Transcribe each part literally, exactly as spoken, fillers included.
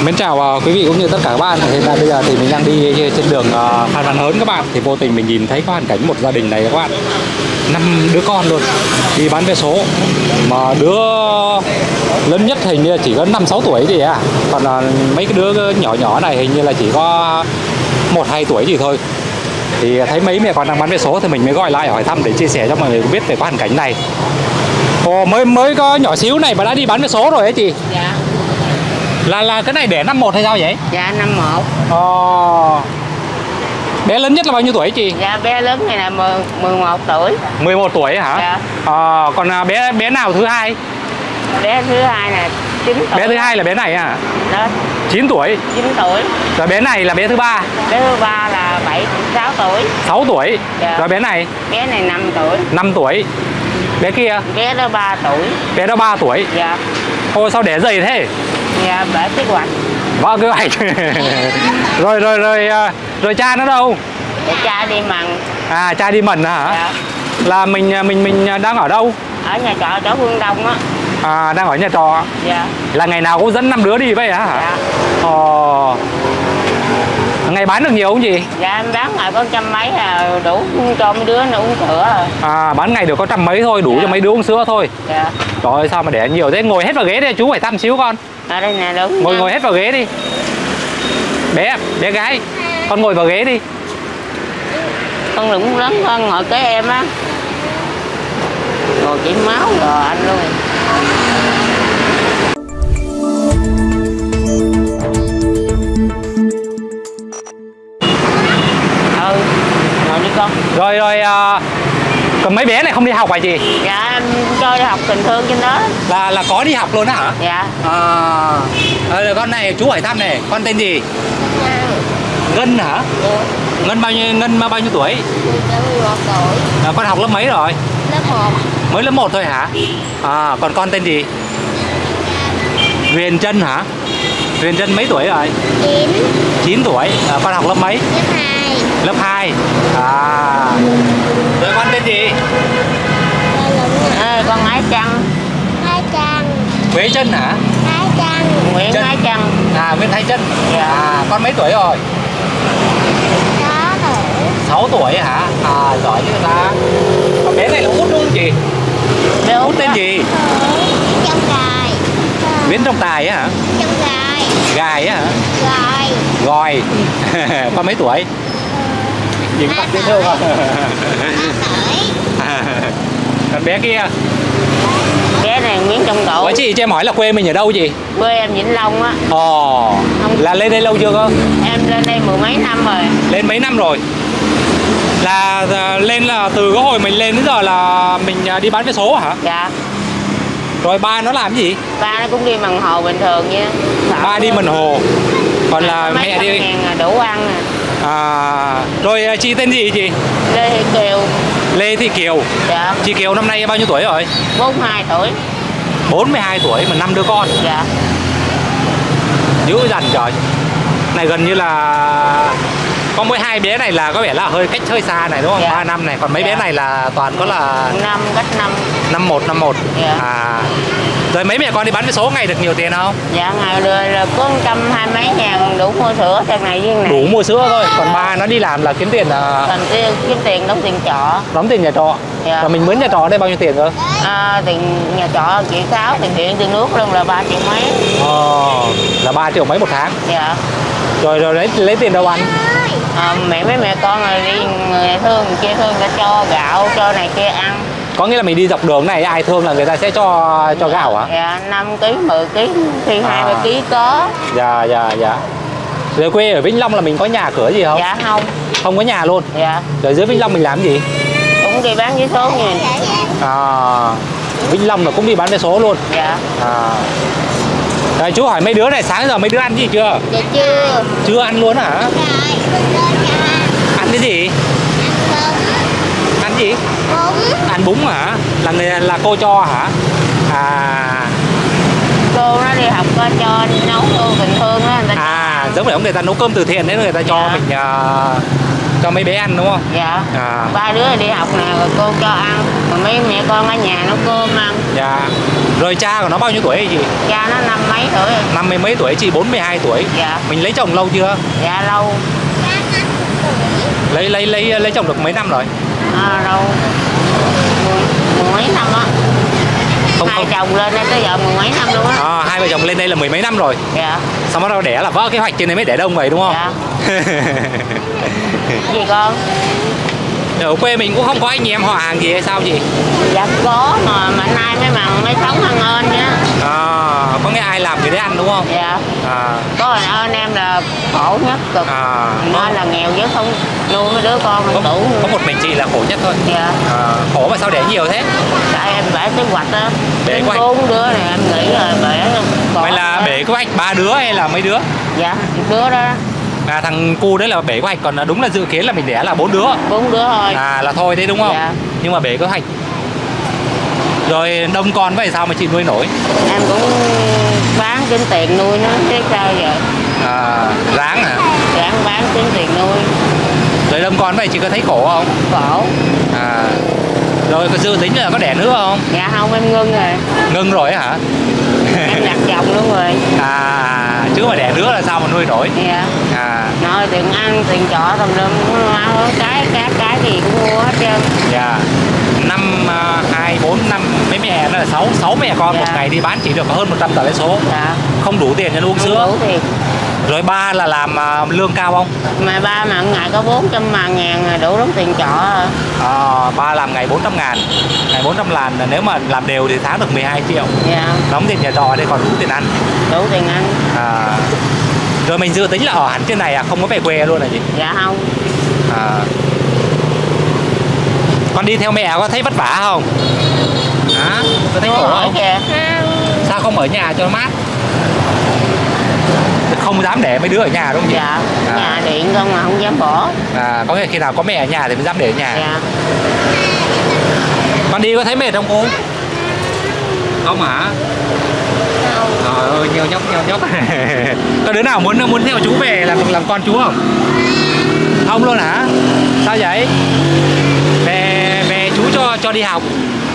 Mến chào uh, quý vị cũng như tất cả các bạn. Hiện tại bây giờ thì mình đang đi trên đường uh, Phan Văn Hớn các bạn. Thì vô tình mình nhìn thấy có hoàn cảnh một gia đình này các bạn, năm đứa con luôn, đi bán vé số. Mà đứa lớn nhất hình như chỉ có năm sáu tuổi gì à. Còn uh, mấy cái đứa nhỏ nhỏ này hình như là chỉ có một hai tuổi gì thôi. Thì thấy mấy mẹ con đang bán vé số thì mình mới gọi lại hỏi thăm để chia sẻ cho mọi người biết về cái hoàn cảnh này. Ồ, mới mới có nhỏ xíu này mà đã đi bán vé số rồi ấy chị? Dạ. Là là cái này để năm một hay sao vậy? Dạ năm một. Ồ. Bé lớn nhất là bao nhiêu tuổi chị? Dạ bé lớn này là mười một tuổi. mười một tuổi hả? Dạ. Ờ, còn bé bé nào thứ hai? Bé thứ hai là chín tuổi. Bé thứ hai là bé này à? Đó. chín tuổi. chín tuổi. Rồi bé này là bé thứ ba. Bé thứ ba là bảy sáu tuổi. sáu tuổi. Dạ. Rồi bé này? Bé này năm tuổi. năm tuổi. Bé kia? Bé đó ba tuổi. Bé đó ba tuổi. Dạ. Ôi sao để dày thế? Dạ bể kế hoạch. Vâng, kế hoạch. rồi rồi rồi rồi cha nó đâu? Để cha đi mần. À, cha đi mần hả? Dạ. Là mình mình mình đang ở đâu? Ở nhà trọ chỗ Phương Đông á. À, đang ở nhà trọ. Dạ. Là ngày nào cũng dẫn năm đứa đi vậy hả? Dạ. Ồ. Ngày bán được nhiều không chị? Dạ em bán ngày có trăm mấy là đủ cho mấy đứa nó uống sữa rồi. À, bán ngày được có trăm mấy thôi, đủ Dạ. cho mấy đứa uống sữa thôi. Dạ. Trời ơi, sao mà để nhiều thế? Ngồi hết vào ghế đi, chú phải thăm xíu con. Ở đây nè đúng. Ngồi ngồi hết vào ghế đi. Bé, bé gái, con ngồi vào ghế đi. Con đừng lớn hơn ngồi kế em á. Rồi chỉ máu rồi anh luôn. Ừ, ngồi đi con. Rồi rồi, à, còn mấy bé này không đi học hả chị? Dạ em cho đi học tình thương trên đó. Là là có đi học luôn á hả? Dạ. À, à con này chú hỏi thăm này, con tên gì? Ngân hả? Dạ. Ngân bao nhiêu Ngân bao nhiêu tuổi? mười một tuổi. À, con học lớp mấy rồi? Lớp một. Mới lớp một thôi hả? À, còn con tên gì? Huyền Trân hả? Huyền Trân mấy tuổi rồi? chín. chín tuổi. À, con học lớp mấy? Lớp hai. Lớp hai. À. Rồi con tên gì? À, con Ái Trăng. Ái Trăng. Quế Trân hả? Ái Trăng. Nguyễn Trân. Ái Trăng. À, Nguyễn Thái Trân. Dạ. À, con mấy tuổi rồi? sáu tuổi. sáu tuổi hả? À, giỏi chứ ta. Còn bé này là út đúng không chị? Bé Út tên gì? Trong Gài. Nguyễn Trọng Tài á hả? Trong Gài. Gài á hả? Gài. Gòi. Con mấy tuổi? Nhìn mặt dễ thương không? Còn bé kia? Bé này Nguyễn Trọng Độ. Ủa chị, cho em hỏi là quê mình ở đâu chị? Quê em Vĩnh Long á. Ồ. Là lên đây lâu chưa cơ? Em lên đây mười mấy năm rồi. Lên mấy năm rồi? Là lên là từ cái hồi mình lên đến giờ là mình đi bán vé số hả? Dạ. Rồi ba nó làm gì? Ba nó cũng đi mần hồ bình thường nha. Ba đi mần hồ. Còn là mẹ đi đủ ăn nè. À, rồi chị tên gì chị? Lê Thị Kiều. Lê Thị Kiều. Dạ. Chị Kiều năm nay bao nhiêu tuổi rồi? bốn mươi hai tuổi. bốn mươi hai tuổi mà năm đứa con. Dạ. Dữ dằn trời. Này gần như là có mỗi hai bé này là có vẻ là hơi cách hơi xa này đúng không? Dạ. ba năm này, còn mấy Dạ. bé này là toàn có là năm cách năm. năm một năm một. Dạ. À. Rồi mấy mẹ con đi bán vé số ngày được nhiều tiền không? Dạ ngày được là có một trăm hai mấy ngàn đủ mua sữa theo này viên này. Đủ mua sữa thôi, còn ba nó đi làm là kiếm tiền là Còn tiêu kiếm tiền đóng tiền trọ. đóng tiền nhà trọ. Dạ. Rồi mình mướn nhà trọ ở đây bao nhiêu tiền cơ? À, tiền nhà trọ triệu sáu, tiền điện tiền nước luôn là ba triệu mấy. Ờ, là ba triệu mấy một tháng. Dạ. Rồi rồi lấy lấy tiền đâu ăn? À, mẹ mấy mẹ con rồi đi người này thương người kia thương đã cho gạo cho này kia ăn. Có nghĩa là mình đi dọc đường này ai thương là người ta sẽ cho cho gạo hả? Dạ, năm ký, mười ký, thì hai ba À. ký có. Dạ dạ dạ. Rồi quê ở Vĩnh Long là mình có nhà cửa gì không? Dạ không. Không có nhà luôn. Dạ. Rồi dưới Vĩnh Long mình làm gì? Cũng đi bán vé số nha. À, Vĩnh Long là cũng đi bán vé số luôn. Dạ. À. Rồi chú hỏi mấy đứa này sáng giờ mấy đứa ăn gì chưa? Dạ chưa. Chưa ăn luôn hả? Ăn cái gì? Ăn gì? Bún. Ăn bún hả? Là người là cô cho hả? À. Cô nó đi học có cho nấu luôn bình thường á. À, giống phải ông người ta nấu cơm từ thiện đấy, người ta cho Dạ. mình uh, cho mấy bé ăn đúng không? Dạ. À. Ba đứa đi học nè, rồi cô cho ăn, rồi mấy mẹ con ở nhà nấu cơm ăn. Dạ. Rồi cha của nó bao nhiêu tuổi chị? Cha nó năm mấy tuổi rồi. Năm mươi mấy tuổi, chị bốn mươi hai tuổi. Dạ. Mình lấy chồng lâu chưa? Dạ lâu. Lấy lấy lấy lấy chồng được mấy năm rồi? À, lâu. Mười, mười mấy năm á. Không, hai không. chồng lên đây tới giờ mười mấy năm luôn á. À, hai vợ chồng lên đây là mười mấy năm rồi. Dạ. Xong bắt đầu đẻ là vỡ kế hoạch trên này mới đẻ đông vậy đúng không? Dạ. Gì con? Ở quê mình cũng không có anh em họ hàng gì hay sao chị? Dạ có mà mà nay mới bằng mới sống ăn ơn nhá. À, có nghe ai làm thì đấy ăn đúng không? Dạ. À. Có anh em là khổ nhất cực. À. Nó là nghèo chứ không nuôi mấy đứa con Có, đủ. có một mình chị là khổ nhất thôi. Dạ. À, khổ mà sao đẻ nhiều thế? Tại em bể kế hoạch á. Bể Đến kế hoạch. bốn đứa này em nghĩ rồi bể. Vậy là bể kế hoạch ba đứa hay là mấy đứa? Dạ, một đứa đó. À, thằng cu đấy là bể kế hoạch, còn đúng là dự kiến là mình đẻ là bốn đứa. Bốn đứa thôi. À, là thôi thế đúng không? Dạ. Nhưng mà bể kế hoạch. Rồi đông con vậy sao mà chị nuôi nổi? Em cũng bán kiếm tiền nuôi nó chứ sao giờ. À, ráng hả? Ráng bán kiếm tiền nuôi. Rồi đông con vậy chị có thấy khổ không? Khổ. À. Rồi có dự tính là có đẻ nữa không? Dạ không, em ngưng rồi. Ngưng rồi hả? Em đặt chồng luôn rồi. À, chứ mà đẻ nữa là sao mà nuôi nổi? Dạ. À. Nói tiền ăn, tiền trọ tùm lum, cái cái cái gì cũng mua hết trơn. Dạ. Năm hai bốn năm mấy mẹ nó là sáu sáu mẹ con. Dạ. Một ngày đi bán chỉ được có hơn một trăm tờ vé số. Dạ. Không đủ tiền cho nó uống Không sữa. đủ tiền. Rồi ba là làm uh, lương cao không? Mà ba mà ngày có bốn trăm ngàn là đủ đóng tiền trọ. À, ba làm ngày bốn trăm ngàn. Ngày bốn trăm ngàn là nếu mà làm đều thì tháng được mười hai triệu. Dạ. Đóng tiền nhà trọ đây còn đủ tiền ăn. Đủ tiền ăn. À. Rồi mình dự tính là ở hẳn trên này à, không có về quê luôn hả chị? Dạ không. À. Con đi theo mẹ có thấy vất vả không? Hả? Có thấy khổ không? Kìa. Sao không ở nhà cho nó mát? Không dám để mấy đứa ở nhà đúng không chị? Dạ. À. Nhà điện không mà không dám bỏ. À, có nghĩa khi nào có mẹ ở nhà thì mới dám để ở nhà. Dạ. Con đi có thấy mệt không cô? Không hả? Trời ơi, nhiều nhóc nhiều nhóc. Có đứa nào muốn muốn theo chú về làm làm con chú không? Không luôn hả? Sao vậy? Về về chú cho cho đi học.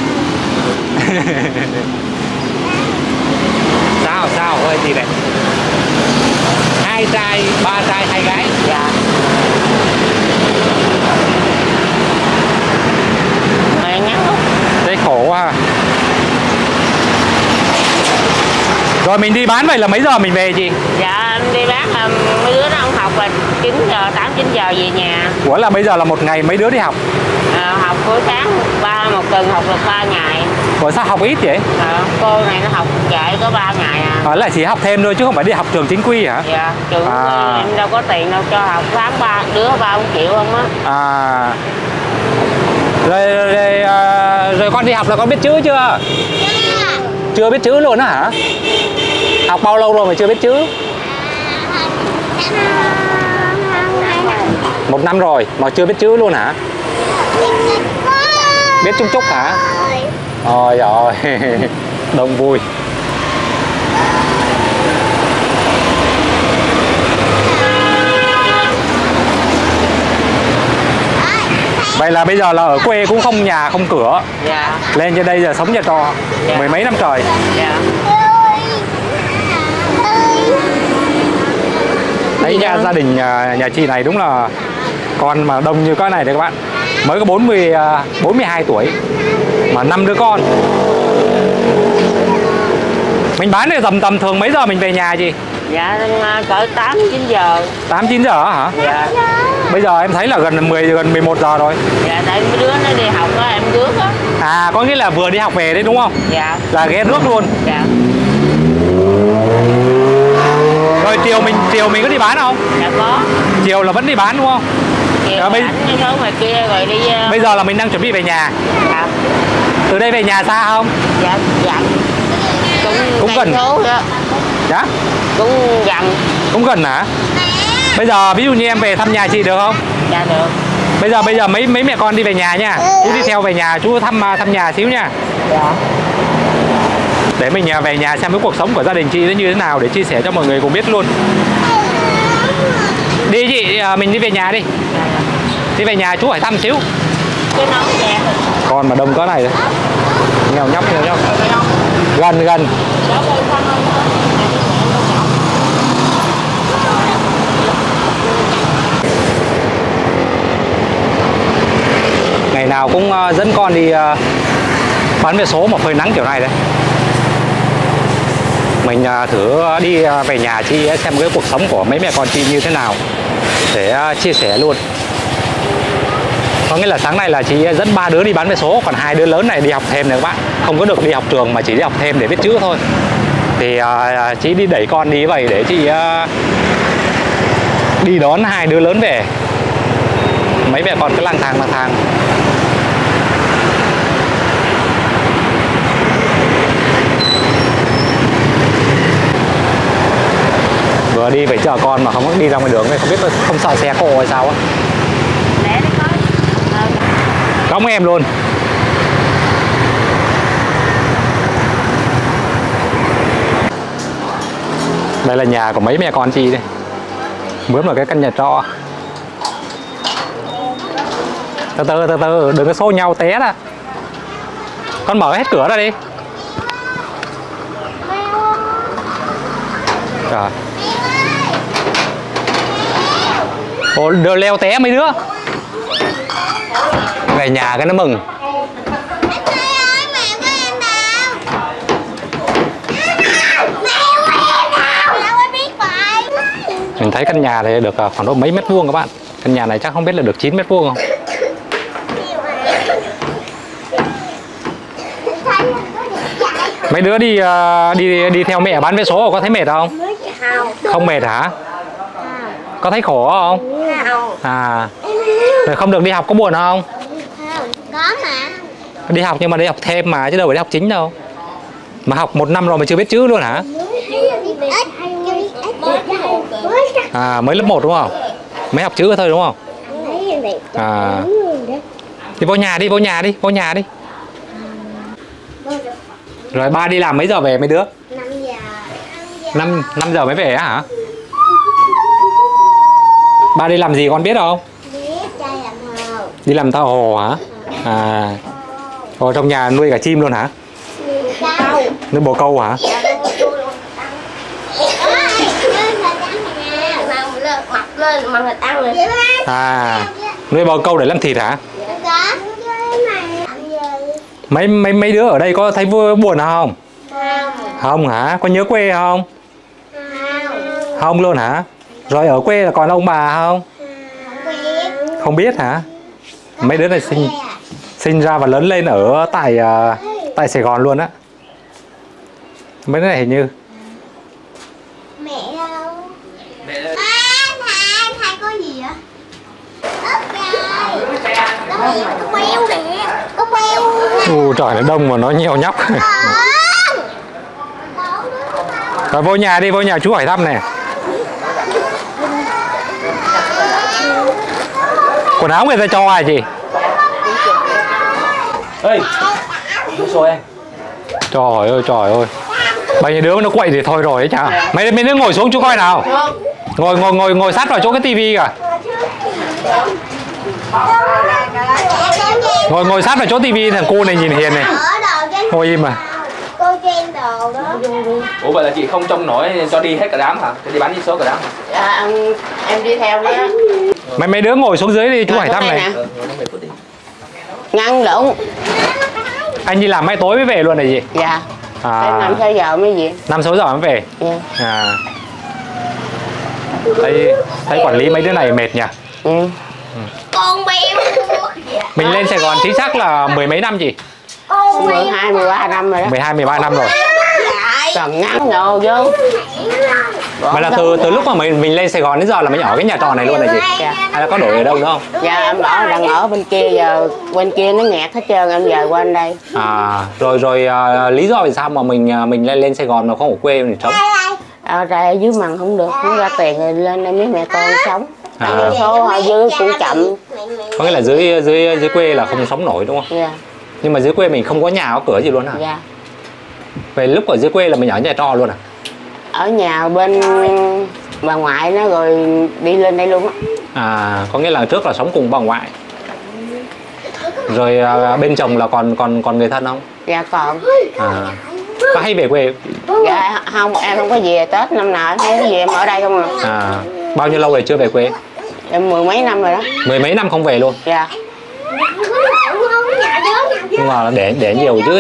Sao sao ơi gì vậy? Hai trai, ba trai, hai gái. Dạ. Mày ngắn lắm. Đấy khổ quá. Rồi mình đi bán vậy là mấy giờ mình về chị? Dạ em đi bán là mấy đứa nó không học là chín giờ, tám chín giờ về nhà. Ủa là bây giờ là một ngày mấy đứa đi học? À, học buổi sáng ba một tuần học được ba ngày. Ủa sao học ít vậy? À, cô này nó học dạy có ba ngày à. À, là chỉ học thêm thôi chứ không phải đi học trường chính quy hả? Dạ, trường À. em đâu có tiền đâu cho học, tháng ba đứa ba không chịu không á. À. Rồi, rồi, rồi, à, rồi con đi học là con biết chữ chưa? Chưa biết chữ luôn á hả? Học bao lâu rồi mà chưa biết chữ? Một năm rồi mà chưa biết chữ luôn hả? Biết chung chúc hả? Ôi rồi đông vui. Vậy là bây giờ là ở quê cũng không nhà không cửa. Dạ. Lên trên đây giờ sống nhà trọ. Dạ. Mười mấy năm trời. Dạ. Đấy nha, gia đình nhà, nhà chị này đúng là con mà đông như cái này đấy các bạn. Mới có bốn mươi, bốn mươi hai tuổi mà năm đứa con. Mình bán thì tầm tầm thường mấy giờ mình về nhà chị? Dạ cỡ tám chín giờ. Tám chín giờ hả? Dạ. Bây giờ em thấy là gần mười gần mười một giờ rồi. Dạ tại mấy đứa nó đi học đó em rước á. À có nghĩa là vừa đi học về đấy đúng không? Dạ. Là ghé rước luôn. Dạ. Rồi chiều mình chiều mình có đi bán không? Dạ có. Chiều là vẫn đi bán đúng không? Chiều Dạ, bây- ảnh cái số ngoài kia rồi đi. uh, Bây giờ là mình đang chuẩn bị về nhà. Dạ. Từ đây về nhà xa không? Dạ dạ. Cũng, Cũng cây gần. số đó. Dạ. Cũng gần. Cũng gần hả? Bây giờ ví dụ như em về thăm nhà chị được không? Dạ được. Bây giờ bây giờ mấy mấy mẹ con đi về nhà nha. Chú đi theo về nhà, chú thăm thăm nhà xíu nha. Dạ. Để mình à, về nhà xem cái cuộc sống của gia đình chị nó như thế nào để chia sẻ cho mọi người cùng biết luôn. Đi chị, à, mình đi về nhà đi. Dạ. Đi về nhà chú hỏi thăm xíu. Cái nón kìa. Con mà đông có này. Nghèo nhóc nghèo nhóc. Gần gần. Ngày nào cũng uh, dẫn con đi uh, bán vé số mà phơi nắng kiểu này đấy. Mình uh, thử đi uh, về nhà chị xem cái cuộc sống của mấy mẹ con chị như thế nào để uh, chia sẻ luôn. Có nghĩa là sáng nay là chị dẫn ba đứa đi bán vé số, còn hai đứa lớn này đi học thêm này các bạn. Không có được đi học trường mà chỉ đi học thêm để biết chữ thôi. Thì uh, chị đi đẩy con đi vậy để chị uh, đi đón hai đứa lớn về. Mấy mẹ con cứ lang thang lang thang. Vừa đi phải chờ con mà không có đi ra ngoài đường này, không biết không sợ xe cộ hay sao á. Cõng em luôn. Đây là nhà của mấy mẹ con chị đây. Mướn vào cái căn nhà trọ. Từ từ từ từ đừng có xô nhau té ra. Con mở hết cửa ra đi. Trời. Ồ, đưa leo té mấy đứa. Về nhà cái nó mừng. Mình thấy căn nhà này được khoảng độ mấy mét vuông các bạn. Căn nhà này chắc không biết là được chín mét vuông không. Mấy đứa đi đi đi theo mẹ bán vé số có thấy mệt không? Không mệt hả? Có thấy khổ không? À, rồi không được đi học có buồn không? Có mà. Đi học nhưng mà đi học thêm mà chứ đâu phải đi học chính đâu. Mà học một năm rồi mà chưa biết chữ luôn hả? À, mới lớp một đúng không? Mới học chữ thôi đúng không? À, đi vô nhà đi, vô nhà đi, vô nhà đi. Rồi ba đi làm mấy giờ về mấy đứa? năm giờ. năm giờ mới về á hả? Ba đi làm gì con biết không? Đi làm thợ hồ hả? À. Ở trong nhà nuôi cả chim luôn hả? Nuôi bồ câu hả? À, nuôi bồ câu để làm thịt hả? Mấy mấy mấy đứa ở đây có thấy vui buồn không? Không hả? Có nhớ quê không? Không luôn hả? Rồi ở quê là còn ông bà không? Không biết hả? Mấy đứa này sinh sinh ra và lớn lên ở tại uh, tại Sài Gòn luôn á. Mấy đứa này hình như Mẹ đâu? Mẹ đâu? À, thầy, thầy có gì vậy? Có queo nè, có queo. Ù trời nó đông mà nó nhiều nhóc. Rồi vô nhà đi, vô nhà chú hỏi thăm nè. Quần áo người ta cho ai chị? Ê, rồi em. Trời ơi trời ơi. Bao nhiêu đứa nó quậy thì thôi rồi ấy chả. Mấy mấy đứa ngồi xuống chú coi nào. Ngồi ngồi ngồi ngồi sát vào chỗ cái tivi kìa. Ngồi ngồi sát vào chỗ tivi, thằng cô này nhìn hiền này. Ngồi im mà. Cô chen đồ đó. Ủa vậy là chị không trông nổi cho đi hết cả đám hả? Cho đi bán vé số cả đám hả? Dạ, em, em đi theo đó. Mấy mấy đứa ngồi xuống dưới đi chú hỏi thăm này. Ừ, Ngăn lộn. Anh đi làm mai tối mới về luôn này gì? Dạ. À, năm sáu giờ mới về. năm sáu giờ mới về. Dạ. À. Thấy thấy quản lý mấy đứa này mệt nhỉ? Ừ. Con béo. Mình lên Sài Gòn chính xác là mười mấy năm chị? Con mười hai, mười ba năm rồi đó. mười hai, mười ba năm rồi. Còn ngắn nhồ vô. Mà là từ từ lúc mà mình mình lên Sài Gòn đến giờ là mình ở cái nhà trọ này luôn này chị? Dạ. Hay là có đổi ở đâu nữa không? Dạ em ở đang ở bên kia, giờ bên kia nó nghẹt hết trơn, em về qua bên đây. À, rồi rồi à, lý do vì sao mà mình à, mình lên lên Sài Gòn mà không ở quê mình sống? Ở đây ở dưới mần không được, không ra tiền rồi lên đây mấy mẹ con sống. À. Ăn vé số ở dưới cũng chậm. Có nghĩa là dưới dưới dưới quê là không sống nổi đúng không? Dạ. Nhưng mà dưới quê mình không có nhà có cửa gì luôn hả? Dạ. Về lúc ở dưới quê là mình ở nhà trọ luôn à? Ở nhà bên bà ngoại nó rồi đi lên đây luôn á. À, có nghĩa là trước là sống cùng bà ngoại. Rồi à, bên chồng là còn còn còn người thân không? Dạ còn. À, có hay về quê? Dạ không, em không có về Tết năm nào không có về, em ở đây không à. À, bao nhiêu lâu rồi chưa về quê? Em mười mấy năm rồi đó. Mười mấy năm không về luôn? Dạ. Nhưng mà để để nhiều chứ.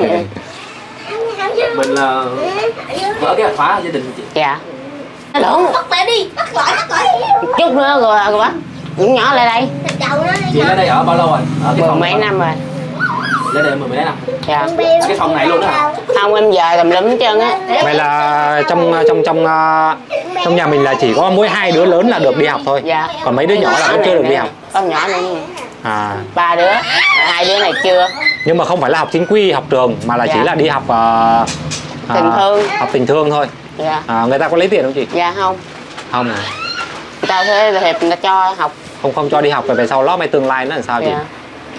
Mình là mở cái khóa gia đình chị. Dạ. Lớn. Bắt mẹ đi, bắt gọi, bắt gọi. Chút nữa rồi rồi bắt. Những nhỏ lại đây. Chị lên đây ở bao lâu rồi? Ở cái Mười phòng mấy năm rồi. Lên đây mười mấy năm. Dạ. Cái phòng này luôn đó hả? Không, em giờ tùm lum hết trơn á. Vậy là trong trong trong uh, trong nhà mình là chỉ có mỗi hai đứa lớn là được đi học thôi. Dạ. Còn mấy đứa nhỏ là cũng chưa được đi học. Con nhỏ nữa. À. Ba đứa, hai đứa này chưa. Nhưng mà không phải là học chính quy, học trường mà là Dạ. chỉ là đi học uh, Tình thương. Học tình thương thôi. Dạ. À, người ta có lấy tiền không chị? Dạ không. Không. À. Người ta thuê hiệp người ta cho học. Không không cho đi học rồi về sau lo mấy tương lai nó làm sao chị? Dạ.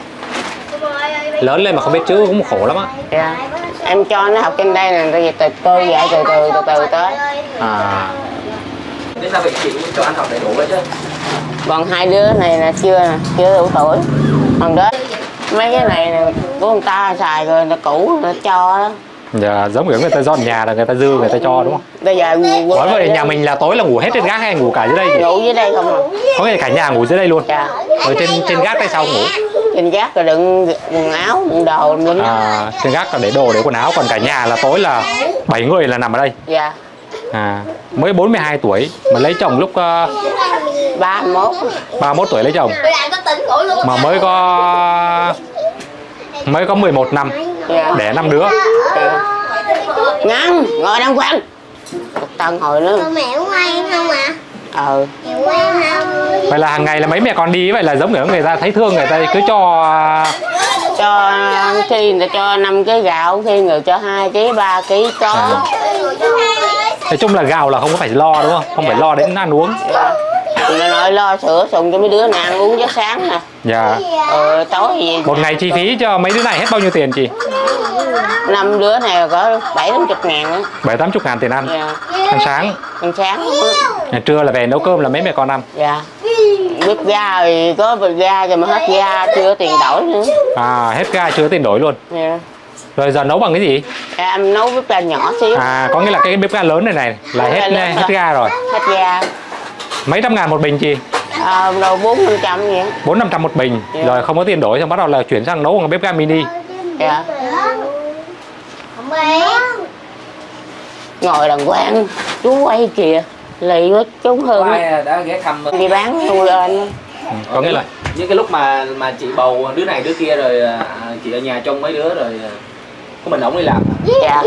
Lớn lên mà không biết chữ cũng khổ lắm á. Dạ. Em cho nó học trên đây nè, tại vì tôi dạy từ từ từ từ tới. À. Đến sao vậy chị cho ăn học đầy đủ vậy chứ? Còn hai đứa này là chưa nè, chưa đủ tuổi. Còn đó mấy cái này nè của người ta xài rồi là cũ người ta cho đó. Dạ, giống kiểu người ta dọn nhà là người ta dư người ta cho đúng không? Bây giờ ngủ Nói vậy nhà mình là tối là ngủ hết trên gác hay ngủ cả dưới đây chị? ngủ dưới đây không à. Có nghĩa là cả nhà ngủ dưới đây luôn. Dạ. Rồi trên trên gác tay sau ngủ. Trên gác rồi đựng quần áo, đựng đồ luôn. À, trên gác là để đồ để quần áo, còn cả nhà là tối là bảy người là nằm ở đây. Dạ. À, mới bốn mươi hai tuổi mà lấy chồng lúc uh, ba mươi mốt. ba mươi mốt tuổi lấy chồng. Mà mới có mới có mười một năm. Dạ. Đẻ năm đứa. Dạ. Ngăn, ngồi đàng hoàng. Tân hồi nữa. Mẹ ngoan không ạ? Ờ. Mẹ ngoan không? Vậy là hàng ngày là mấy mẹ con đi vậy là giống kiểu người ta thấy thương người ta cứ cho Cho khi người ta cho năm ký gạo, khi người cho hai ký, ba ký có. À. Nói chung là gạo là không có phải lo đúng không? Không phải lo đến ăn uống. Dạ. Người nội lo sữa sùng cho mấy đứa này ăn uống giấc sáng nè. Dạ. Ờ, tối gì. Một ngày chi phí cho mấy đứa này hết bao nhiêu tiền chị? Năm đứa này có bảy tám chục ngàn nữa. Bảy tám chục ngàn tiền ăn. Dạ. Ăn sáng. Ăn sáng. Nhà trưa là về nấu cơm là mấy mẹ con ăn. Dạ. Bếp ga thì có bếp ga rồi mà hết ga chưa có tiền đổi nữa. À, hết ga chưa có tiền đổi luôn. Dạ. Rồi giờ nấu bằng cái gì? Em nấu bếp ga nhỏ xíu. À, có nghĩa là cái bếp ga lớn này này là hết hết ga rồi. Hết ga. Mấy trăm ngàn một bình chị? À, đâu bốn năm trăm vậy. Bốn năm trăm một bình. Dạ. Rồi không có tiền đổi xong bắt đầu là chuyển sang nấu bằng bếp ga mini. Dạ. Không biết. Ngồi đàng hoàng. Chú quay kìa. Lì quá chú Hương. Ai đã ghé thăm Đi bán nuôi lên. Ừ, có nghĩa là những cái lúc mà mà chị bầu đứa này đứa kia rồi à, chị ở nhà trông mấy đứa rồi à, có mình ổng đi làm. Dạ.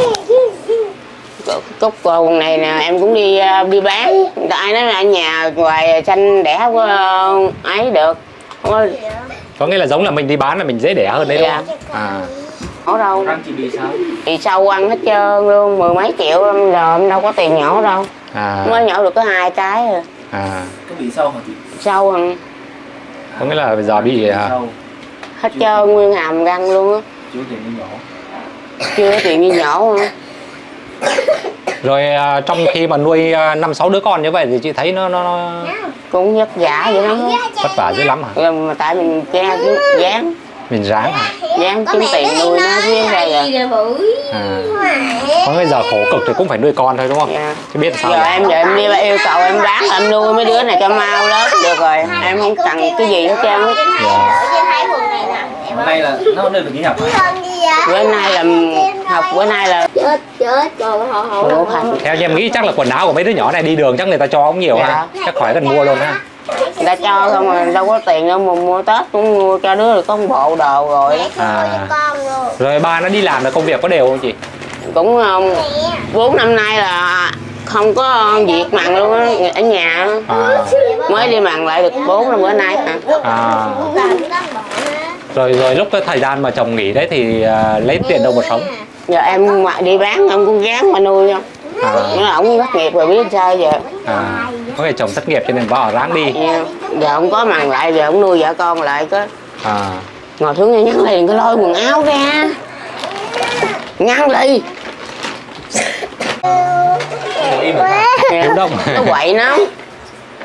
Cúc quần này nè em cũng đi đi bán. Ai nói là ở nhà ngoài xanh đẻ của ấy được. Không có có nghĩa là giống là mình đi bán là mình dễ đẻ hơn đấy đúng Dạ. không? À. nhỏ đâu. Răng chị bị sao? Thì sâu ăn hết trơn luôn, mười mấy triệu em giờ em đâu có tiền nhỏ đâu. À. Mới nhỏ được có hai cái rồi. À. Có bị sâu hả chị? Sâu hả? Có nghĩa là bây giờ bị Bị à, sâu. Hết trơn nguyên hàm răng luôn á. Chưa tiền đi nhỏ. Chưa có tiền đi nhỏ hả? rồi à, trong khi mà nuôi à, năm sáu đứa con như vậy thì chị thấy nó nó, nó Cũng vất vả vậy đó. vất vả dữ lắm hả? Rồi mà tại mình cha dán Mình ráng hả? dán kiếm tiền nuôi nó chứ sao vậy? À. Có cái giờ khổ cực thì cũng phải nuôi con thôi đúng không? Dạ. Chứ biết sao. Giờ em giờ em đi yêu cầu em bán em nuôi mấy đứa này cho mau lớn được rồi. Em không cần cái gì hết trơn á. Dạ. Hôm nay là nó nên được nghỉ học. Bữa nay là học bữa nay là Chết chết trời họ họ. Theo như em nghĩ chắc là quần áo của mấy đứa nhỏ này đi đường chắc người ta cho cũng nhiều Dạ. ha. Chắc khỏi cần mua luôn ha. Người ta cho không mà đâu có tiền đâu mà mua Tết cũng mua cho đứa được có một bộ đồ rồi. À. Rồi ba nó đi làm là công việc có đều không chị? Cũng um, bốn năm nay là không có việc mặn luôn á, ở nhà. À. Mới đi mặn lại được bốn năm bữa nay hả? À. Rồi rồi lúc cái thời gian mà chồng nghỉ đấy thì uh, lấy tiền đâu mà sống? Giờ em mà đi bán em cũng gán mà nuôi không? À. Nhưng mà ổng thất nghiệp rồi biết sao giờ. À. Có người chồng thất nghiệp cho nên vợ ráng đi. Dạ. Giờ không có mặn lại giờ ổng nuôi vợ con lại có. À. Ngồi xuống nghe nhắn liền cái lôi quần áo ra. Ngăn đi. Ngồi im rồi. Em đông. Nó quậy nó.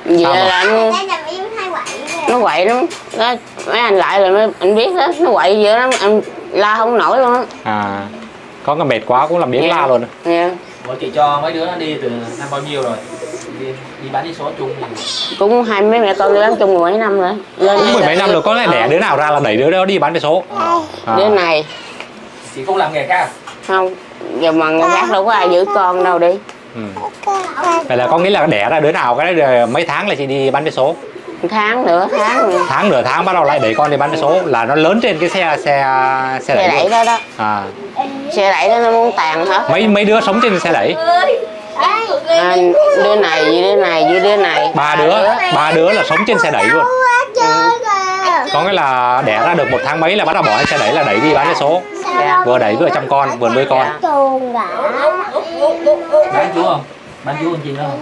Vậy Sao mà? là anh, Đây là yêu hai quậy nè. nó quậy lắm đó, mấy anh lại là mấy anh biết đó, nó quậy dữ lắm, anh la không nổi luôn á. À, có cái mệt quá cũng làm biếng la luôn. Dạ. Ủa chị cho mấy đứa nó đi từ năm bao nhiêu rồi? Đi, đi bán vé số chung thì Cũng hai mấy mẹ con đi bán chung mười mấy năm rồi. Lên Cũng mười mấy năm rồi, có lẽ đẻ Ờ. đứa nào ra là đẩy đứa đó đi bán vé số. À. Đứa này chị không làm nghề khác à? không, giờ mà người khác đâu có ai giữ con đâu đi. Ừ. Vậy là có nghĩa là đẻ ra đứa nào cái đấy mấy tháng là chị đi bán vé số. Tháng nửa tháng nữa. Tháng nửa tháng bắt đầu lại đẩy con đi bán vé số là nó lớn trên cái xe xe xe Xe đẩy đẩy luôn. đó đó, À, xe đẩy đó nó muốn tàn hết. mấy mấy đứa sống trên xe đẩy. À, đứa này với đứa này với đứa này Ba đứa, ba đứa là sống trên xe đẩy luôn. Chơi kìa. Có nghĩa là đẻ ra được một tháng mấy là bắt đầu bỏ lên xe đẩy là đẩy đi bán vé số. Dạ. Vừa đẩy vừa chăm con, vừa nuôi con. Dạ. Chuồng đã. Bán chú không? Bán chú con chim đó không?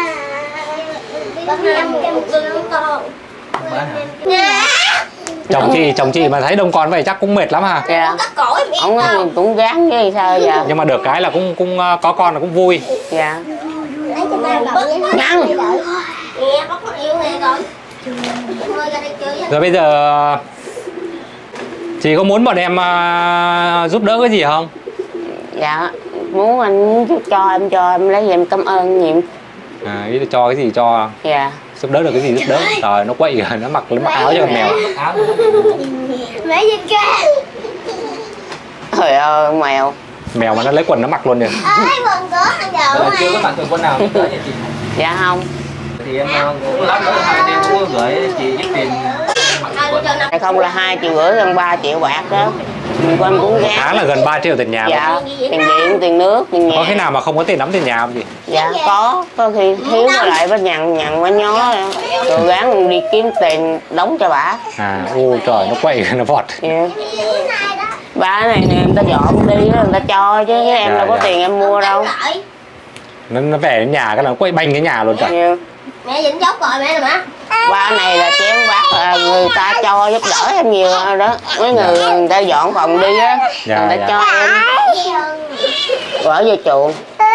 Có năm trăm triệu con. Không bán hả? Chồng chị, chồng chị mà thấy đông con vậy chắc cũng mệt lắm ha. Dạ. Cắt cổ em biết Ông nói không? cũng gán với sao giờ. Nhưng mà được cái là cũng cũng uh, có con là cũng vui. Dạ. Lấy cho ba đồng với nó. Ngăn. Nè, bắt con yêu nè rồi. Thôi ra đây chơi với. Rồi bây giờ chị có muốn bọn em uh, giúp đỡ cái gì không? Dạ. Muốn anh cho em cho em lấy em cảm ơn nhiều. À, ý là cho cái gì cho, Dạ. giúp đỡ được cái gì giúp đỡ. Rồi nó quậy rồi, nó mặc nó mặc áo cho con mèo. Áo Mẹ giật ra. Trời ơi con mèo. Mèo mà nó lấy quần nó mặc luôn kìa. Ơi, quần cửa thằng Vậy đậu là chưa mà. có mạnh thường quân nào giúp đỡ nhà chị. Dạ không. Thì em ờ, cũng lát nữa hai anh em cũng gửi chị ít tiền mạnh thường quân. Hay không là hai triệu rưỡi gần ba triệu bạc đó. Mình con cũng gán. Tháng là gần ba triệu tiền nhà. Dạ. Tiền điện, tiền nước, tiền nhà. Có khi nào mà không có tiền đóng tiền nhà không chị? Dạ có, có khi thiếu rồi lại bắt nhằn nhằn quá nhó rồi gắng đi kiếm tiền đóng cho bả. À, ôi trời, nó quậy nó vọt. Dạ. Ba này nè, người ta dọn đi đó, người ta cho chứ chứ em Dạ, đâu có dạ. tiền em mua đâu. Nó, nó về đến nhà cái là nó quậy banh cái nhà luôn trời. Dạ. Mẹ dính dốc rồi mẹ nè má. Ba này là chén bát là người ta cho giúp đỡ em nhiều rồi đó. Mấy người người ta dọn phòng đi á, Dạ, người ta dạ. cho em bỏ vô chuồng.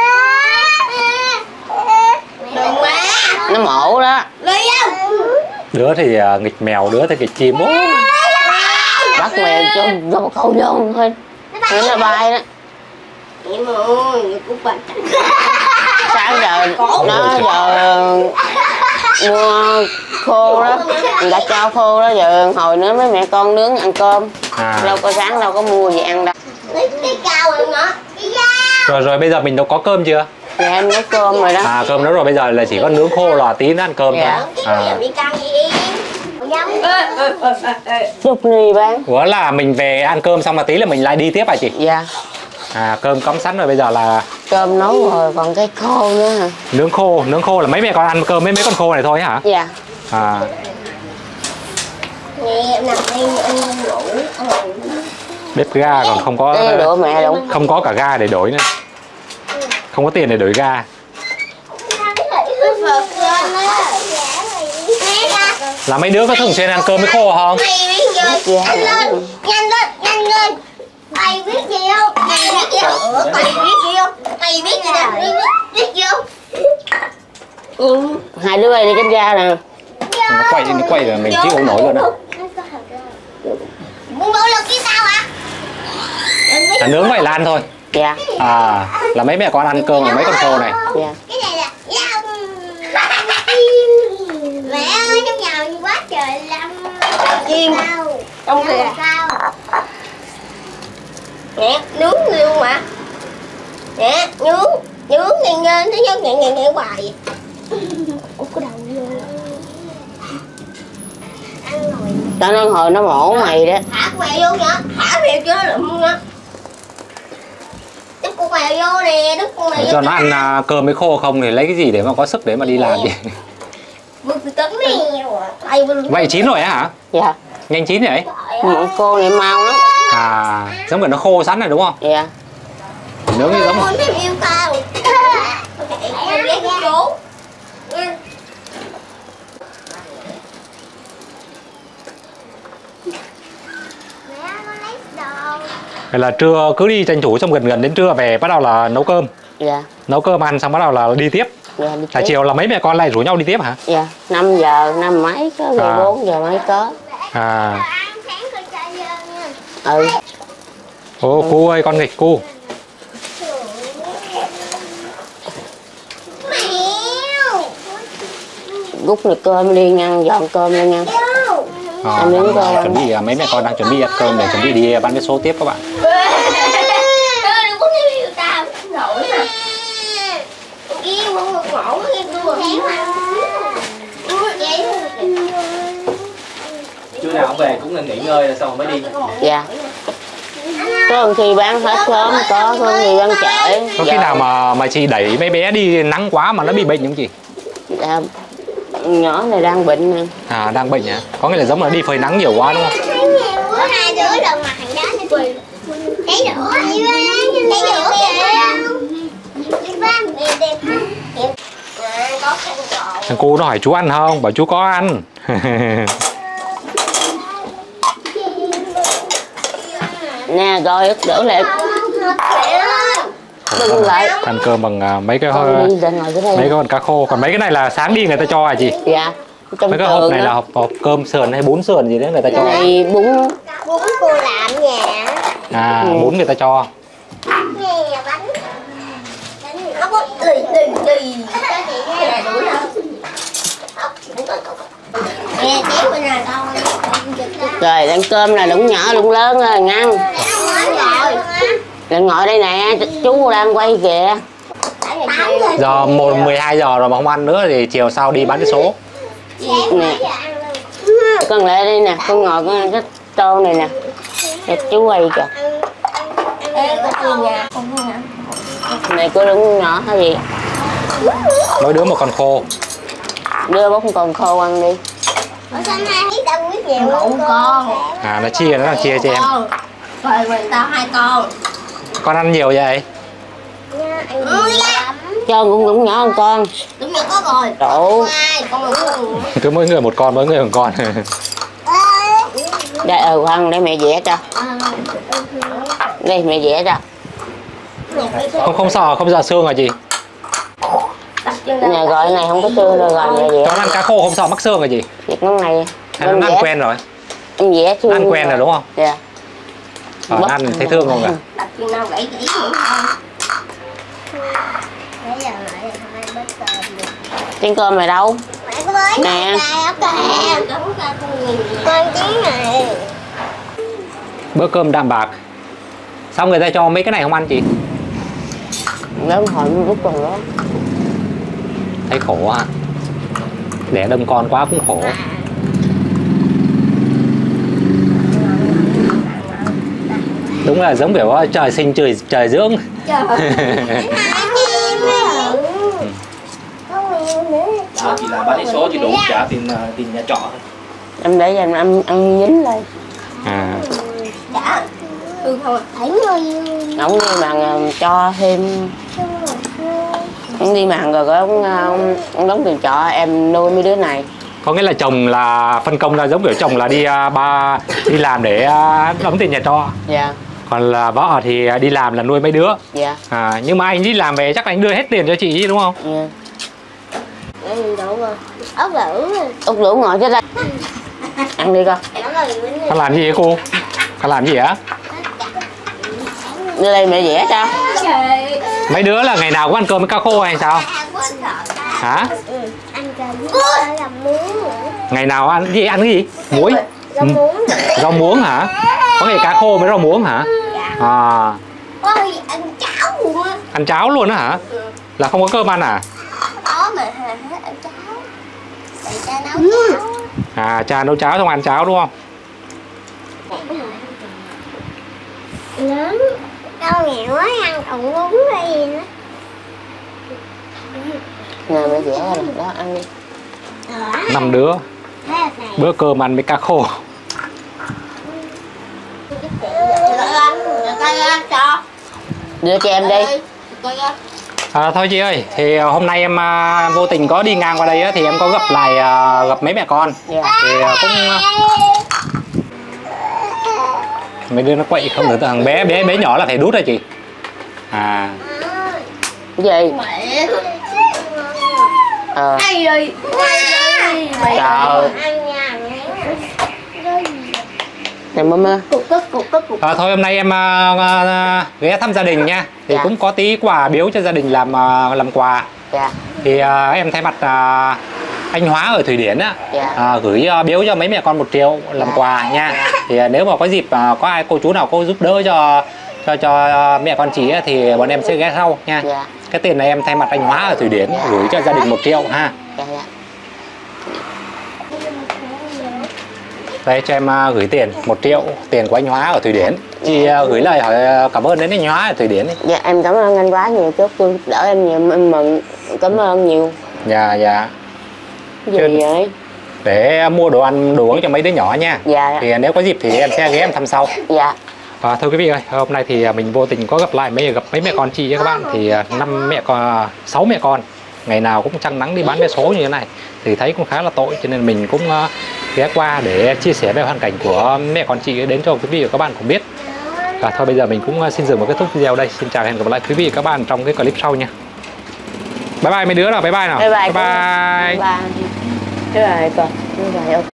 Đừng má. Nó mổ đó. Đi không? Đứa thì uh, nghịch mèo, đứa thì nghịch chim. Ôi, Bắt mèo cho vô câu vô thôi. Thế nó bay đó. Em ơi, cũng bạch. Sáng giờ nó giờ mua khô đó, người ta cho khô đó, giờ hồi nữa mấy mẹ con nướng ăn cơm. à. Đâu có sáng đâu có mua gì ăn đâu. Cái cái cao rồi ngọt. Đi ra. Rồi rồi bây giờ mình đâu có cơm chưa? Dạ em nấu cơm rồi đó. À, cơm đó rồi, bây giờ là chỉ có nướng khô là tí nữa ăn cơm Dạ. thôi. Cái À. bị căng gì đi. Giống. Chục ni bán. Ủa là mình về ăn cơm xong là tí là mình lại đi tiếp hả chị? Dạ. À, cơm cắm sẵn rồi, bây giờ là Cơm nấu rồi còn cái khô nữa hả? nướng khô. Nướng khô là mấy mẹ con ăn cơm mấy mấy con khô này thôi hả? Dạ. À, Nè, em nằm đây em ngủ. Em ngủ. bếp ga còn không có, Cái đũa mẹ đúng. không có cả ga để đổi nữa. Không có tiền để đổi ga. Phật lên á. Mẹ ra. Là mấy đứa có thường xuyên ăn cơm với khô không? Mày biết gì? Nhanh lên, nhanh lên, nhanh lên. Mày biết gì không? Mày biết gì không? Mày biết gì không? Mày biết gì đâu? Mày biết biết gì không? Ừ. Hai đứa bay đi cánh ga nè. Nó quay nó quay là mình chịu không nổi luôn á. Muốn nỗ lực với tao hả? Là nướng vậy là ăn thôi. Dạ. À, là mấy mẹ con ăn cơm với mấy con khô này. Dạ. Cái này là lâm. Mẹ ơi, trong nhà mình quá trời lâm. Chim. Trong kìa. Sao? Nè, nướng luôn mà. Nè, nướng. Nướng thì lên, thứ nhất nhẹ nhẹ nhẹ hoài. Ủa, cái đầu vô. Ăn rồi. Tao nói hồi nó mổ mày đó. Thả con mèo vô nha. Thả mèo cho nó lụm nha. Đứt con mèo vô nè, đứt con mèo vô. Cho nó ăn à, cơm với khô không thì lấy cái gì để mà có sức để mà đi làm gì. Vừa từ tấn mèo à. Tay vừa Vậy chín rồi á hả? Dạ. Nhanh chín vậy? Mổ cô này mau lắm. À, giống kiểu nó khô sẵn rồi đúng không? Dạ. Nướng như giống. Muốn thêm yêu tao. Em ghét cái chú. Mẹ con lấy đồ. Vậy là trưa cứ đi tranh thủ xong gần gần đến trưa về bắt đầu là nấu cơm. Dạ. Nấu cơm ăn xong bắt đầu là đi tiếp. Dạ, đi Là tiếp. chiều là mấy mẹ con lại rủ nhau đi tiếp hả? Dạ, năm giờ, năm mấy có, rồi À. bốn giờ mấy có. À. Ừ. Ô cu ơi, con nghịch cu. Gút nồi cơm đi ngăn, dọn cơm lên ngăn. À, Ăn miếng đang cơm. chuẩn bị, mấy mẹ con đang chuẩn bị ăn cơm để chuẩn bị đi bán vé số tiếp các bạn. Trưa nào ông về cũng là nghỉ ngơi rồi xong rồi mới đi. Dạ. Có khi bán hết sớm, có có khi bán trễ. Có khi Giờ- nào mà mà chị đẩy mấy bé đi nắng quá mà nó bị bệnh không chị? Dạ, nhỏ này đang bệnh nè. À, đang bệnh hả? Có nghĩa là giống là đi phơi nắng nhiều quá đúng không? Bữa hai đứa đồng mặt thằng đó nó quỳ. Thấy nữa. Thấy nữa kìa. Đi ba đẹp đẹp ha. Có khăn trộn. Thằng cu nó hỏi chú ăn không? Bảo chú có ăn. Nè rồi ức đỡ lại đừng lại. Ăn cơm bằng à, mấy cái Con đi ra ngồi cái mấy đây. cái con cá khô. Còn mấy cái này là sáng đi người ta cho à chị? Dạ. Trong Mấy cái hộp tường này đó. là hộp, hộp cơm sườn hay bún sườn gì đấy người ta Cái cho. này bún. Bún cô làm nhà. À, Ừ. bún người ta cho. Nè bánh. Nó có tùy tùy tùy. Nè kéo bên này đâu. Rồi ăn cơm là đụng nhỏ đụng lớn rồi ngăn. Đừng ngồi đây nè, chú đang quay kìa. Giờ một mười hai giờ rồi mà không ăn nữa thì chiều sau đi bán vé số. Nè. Con lại đây nè, con ngồi con ăn cái tô này nè. Để chú quay kìa. Này cô đừng nhỏ hay gì? Mỗi đứa một con khô. Đưa bốc còn khô ăn đi. Ở sao hai biết đâu biết nhiều không con. À, nó chia, nó đang chia cho em. Rồi mình tao hai con. Con ăn nhiều vậy? Ừ, Cho cũng cũng nhỏ hơn con. đúng rồi có rồi. Đủ. Hai con một. Cứ mỗi người một con, mỗi người một con. Đây ừ ăn để mẹ vẽ cho. Đây mẹ vẽ cho. Không không sợ, không sợ xương hả chị? Nè gọi này không có xương rồi rồi mẹ vẽ. Cháu ăn cá khô không sợ mắc xương hả chị? Việc món này. Hay nó ăn quen rồi? Em vẽ xương. Ăn quen rồi đúng không? Dạ. Ờ, Bắp. ăn thấy thương không cả? Đặt chừng nào gãy gãy nữa không? Bây giờ lại hai bát cơm đi. Chén cơm này đâu? Mẹ có tới. Nè. Con tiếng này. Bữa cơm đạm bạc. Sao người ta cho mấy cái này không ăn chị? Lớn hồi mới rút còn đó. Thấy khổ hả? Đẻ đông con quá cũng khổ. Đúng là giống kiểu trời sinh trời trời dưỡng. Trời có nguyên nữa. Đó, chỉ là bán vé số chứ đủ trả tiền ờ, tiền nhà trọ thôi. Em để dành ăn ăn dính lên. À, Dạ. Ừ không thấy người. Ông đi mà cho thêm. Ông đi mặn rồi có ông, ông, ông đóng tiền trọ em nuôi mấy đứa này. có nghĩa là chồng là phân công là giống kiểu chồng là đi à, ba đi làm để à, đóng tiền nhà trọ. Dạ. Còn là vợ thì đi làm là nuôi mấy đứa. Dạ. À, nhưng mà anh đi làm về chắc là anh đưa hết tiền cho chị chứ đúng không? Dạ. Để nhìn đủ rồi. Ốc lửu. Út lũ ngồi trên đây. Ăn đi con. Con làm gì vậy cô? Con làm gì hả? Đưa đây mẹ vẽ cho. Trời. Mấy đứa là ngày nào cũng ăn cơm với cá khô hay sao? Hả? Ăn cơm với làm muống nữa. Ngày nào ăn gì ăn cái gì? Muối? Rau muống. Rau muống hả? Có nghĩa cá khô với rau muống hả? À, Ôi ăn cháo luôn á. ăn cháo luôn á hả? Là không có cơm ăn à? Đó mà hà hết ăn cháo. Tại cha nấu cháo. À, cha nấu cháo xong ăn cháo đúng không? Lớn. Đâu nghèo quá ăn còn bún gì nữa. Nè mẹ vẽ rồi đó ăn đi. Năm đứa bữa cơm ăn với cá khô. Đưa cho em đi. À, thôi chị ơi, thì hôm nay em à, vô tình có đi ngang qua đây á, thì em có gặp lại à, gặp mấy mẹ con. Dạ. Thì à, cũng à, mấy đứa nó quậy không được, thằng bé bé bé nhỏ là phải đút rồi chị. À, Cái gì? Ờ. Ai ơi. Trời ơi. Nè mama. Cục cục cục cục cục. À, thôi hôm nay em uh, ghé thăm gia đình nha, thì Dạ. cũng có tí quà biếu cho gia đình làm uh, làm quà. Dạ. Thì uh, em thay mặt uh, anh Hóa ở Thụy Điển á, Dạ. uh, gửi uh, biếu cho mấy mẹ con một triệu làm Dạ. quà nha. Thì uh, nếu mà có dịp uh, có ai cô chú nào cô giúp đỡ cho cho cho uh, mẹ con chị ấy, thì bọn em sẽ ghé sau nha. Dạ. Cái tiền này em thay mặt anh Hóa ở Thụy Điển Dạ. gửi cho gia đình một triệu ha. Dạ. Dạ. Đây cho em uh, gửi tiền một triệu, tiền của anh Hóa ở Thụy Điển. Chị uh, gửi lời hỏi cảm ơn đến anh Hóa ở Thụy Điển. Dạ em cảm ơn anh quá nhiều, chúc giúp đỡ em nhiều, em mừng, cảm ơn nhiều. Dạ dạ. Gì Chứ- vậy? Để mua đồ ăn đồ uống cho mấy đứa nhỏ nha. Dạ. Thì nếu có dịp thì em sẽ ghé em thăm sau. Dạ. À, thưa quý vị ơi, hôm nay thì mình vô tình có gặp lại mấy gặp mấy mẹ con chị với các bạn. Thì năm mẹ con sáu mẹ con ngày nào cũng trăng nắng đi bán vé số như thế này thì thấy cũng khá là tội, cho nên mình cũng uh, ghé qua để chia sẻ về hoàn cảnh của mẹ con chị đến cho quý vị và các bạn cũng biết. À, thôi bây giờ mình cũng uh, xin dừng và kết thúc video đây. Xin chào và hẹn gặp lại quý vị và các bạn trong cái clip sau nha. Bye bye mấy đứa nào, bye bye nào. Bye bye. Bye bye. Bye. Bye. Bye. Bye. Bye.